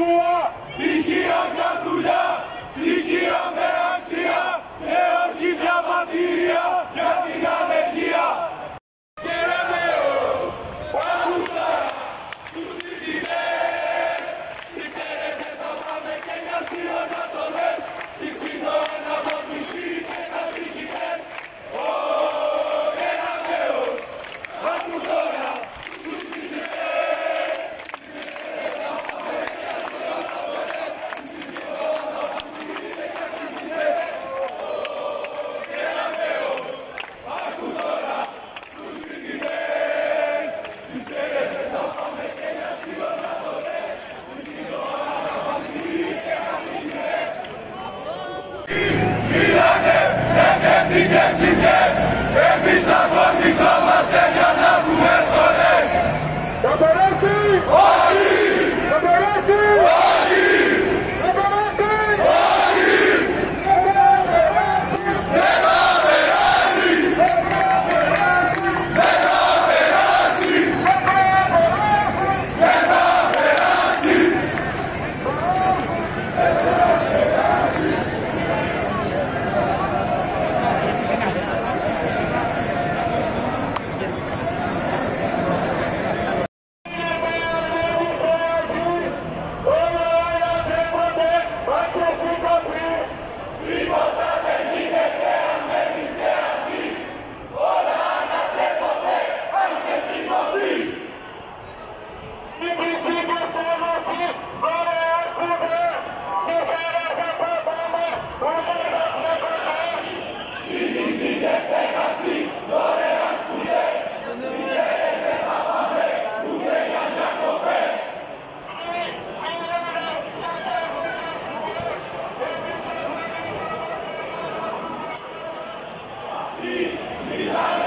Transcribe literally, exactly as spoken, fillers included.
ταχεία, τυχεία καρδουλιά, τυχεία με αξία, νέαρχη διαβατήρια για την ανεργία. Κεραμέως, παγούδα, τους φοιτητές, στις έρευνες θα πάμε και μια στήλων να το λες, στις σύντομα από τους και καθηγητές. Ο Κεραμέως, άκου τώρα, τους φοιτητές, στις έρευνες θα πάμε και μια στήλων να το λες, στις σύντομα από τους και καθηγητές. Ο Κεραμέως, άκου τώρα, τους φοιτητές, στις έρευνες θα πάμε και μια στήλων να το λες, στις σύντομα από τους και καθηγητές. Μιλάνε για νευτικές ζημιές, εμείς αγωνιζόμαστε για να βγούμε σχολές. θα περάσει, Όχι! θα περάσει, Όχι! θα περάσει, Όχι! Δεν θα περάσει! Δεν θα περάσει! Δεν θα περάσει! Τίποτα δεν γίνεται αν μένεις θεατής. Όλα ανατρέπονται αν σε σηκωθείς. Μην κρυφτείτε στο νοφί, τώρα έχουμε, τι χαρά θα πάμε, ούτε θα βλέπετε. Σύντηση και στέγαση, δωρεάν σπουδές. Στις έρευνες δεν θα πάμε ούτε για διακοπές. Αυτοί μιλάνε